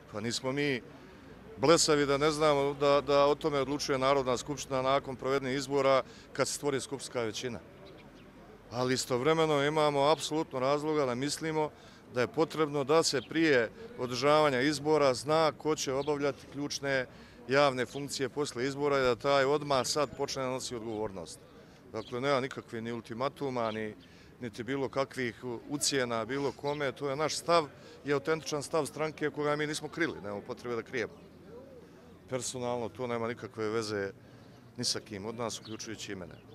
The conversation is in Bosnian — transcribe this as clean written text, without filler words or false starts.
Pa nismo mi blesavi da ne znamo da o tome odlučuje Narodna skupština nakon provedenih izbora kad se stvori skupštinska većina. Ali istovremeno imamo apsolutno razloga da mislimo da je potrebno da se prije održavanja izbora zna ko će obavljati ključne javne funkcije posle izbora i da taj odmah sad počne da nosi odgovornost. Dakle, nema nikakvih ni ultimatuma, niti bilo kakvih ucjena, bilo kome. To je naš stav i autentičan stav stranke koga mi nismo krili, nemamo potrebe da krijemo. Personalno to nema nikakve veze ni sa kim od nas, uključujući i mene.